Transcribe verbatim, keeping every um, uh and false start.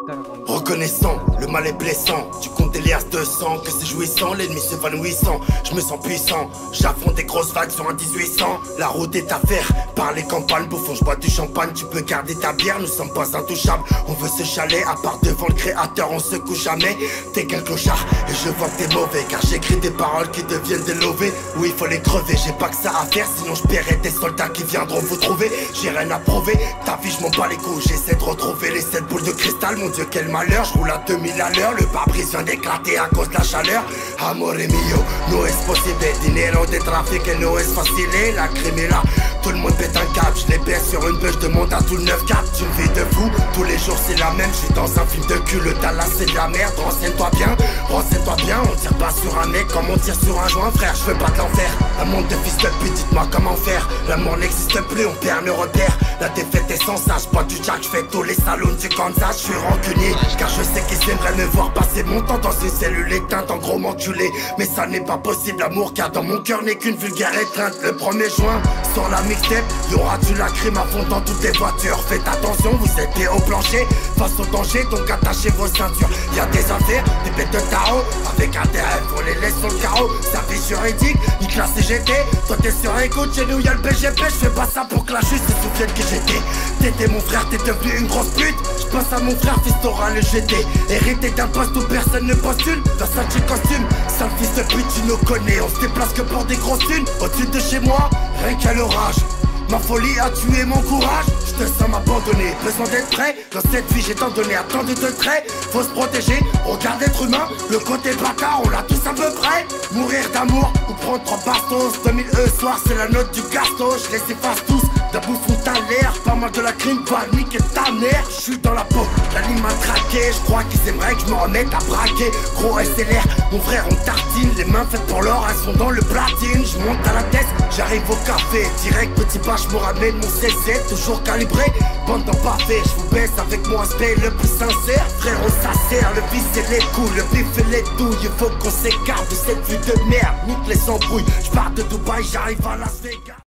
Reconnaissant, le mal est blessant. Tu comptes des liasses de sang, que c'est jouissant, l'ennemi s'évanouissant. Je me sens puissant, j'affronte des grosses vagues sur un dix-huit cents. La route est à faire, par les campagnes, bouffon, je bois du champagne. Tu peux garder ta bière, nous sommes pas intouchables. On veut se chaler, à part devant le créateur, on se couche jamais. T'es qu'un clochard, et je vois que t'es mauvais, car j'écris des paroles qui deviennent des lovés. Oui, il faut les crever, j'ai pas que ça à faire, sinon je paierai des soldats qui viendront vous trouver. J'ai rien à prouver, ta vie je m'en bats les couilles. J'essaie de retrouver les sept boules de cristal, mon dieu quel malheur. Je roule à deux mille à l'heure, le pare-brise vient d'éclater à cause de la chaleur. Amore mio, no es possible, dinero de trafic et no es facile. La crime est là, tout le monde pète un câble. Je les baisse sur une bûche, je demande à tout le neuf quatre. Tu me vis de fou, tous les jours c'est la même. Je suis dans un film de cul, le Dallas c'est de la merde. Renseigne-toi bien, renseigne-toi bien. On tire pas sur un mec comme on tire sur un joint, frère. Je veux pas de l'enfer, un monde de fils de pute, dites-moi comment faire. L'amour n'existe plus, on perd le repère. La défaite est sans sage, pas du jack, j'fais tous les salons du Kansas. Je suis rancunier, car je sais qu'ils aimeraient me voir passer mon temps dans une cellule éteinte, en gros m'enculer. Mais ça n'est pas possible, l'amour car dans mon cœur n'est qu'une vulgaire étreinte. Le premier juin, sur la mixtape, y'aura du lacryme à fond dans toutes les voitures. Faites attention, vous êtes pieds au plancher, face au danger, donc attachez vos ceintures. Y'a des affaires, des bêtes de tarot, avec intérêt, faut les laisser sur le carreau. Service juridique, nique la C G T, toi t'es sur écoute, chez nous y'a le B G P. J'fais pas ça pour que la justice se souvienne qui j'étais. T'étais mon frère, t'es devenu une grosse pute. J'passe à mon frère, fils t'auras le G T. Hérité d'un poste où personne ne postule, Versace costume, sale fils de pute, tu nous connais. On se déplace que pour des grosses thunes, au-dessus de chez moi, rien qu'à l'orage. Ma folie a tué mon courage, je te sens m'abandonner, besoin d'être prêt. Dans cette vie j'ai tant donné, attendu de trait. Faut se protéger, regarde être humain. Le côté bâtard, on l'a tous à peu près. Mourir d'amour ou prendre trois bastos. deux mille E soir, c'est la note du gasto. Je les efface tous, d'un bouffon t'as l'air. Pas mal de la crime, pas niquer ta mère. Je suis dans la peau, la ligne m'a traqué. Je crois qu'ils aimeraient que je me remette à braquer. Gros S L R, mon frère on tartine. Les mains faites pour l'or, elles sont dans le platine. Je monte à la tête, j'arrive au café. Direct petit pas, je me ramène mon C sept, toujours calibré. Bande d'en parfait, je vous baisse avec mon aspect le plus sincère. Frérot ça sert, le vice et les coups, le bif et les douilles. Il faut qu'on s'écarte de cette vie de merde, nique les embrouilles. Je pars de Dubaï, j'arrive à Las Vegas.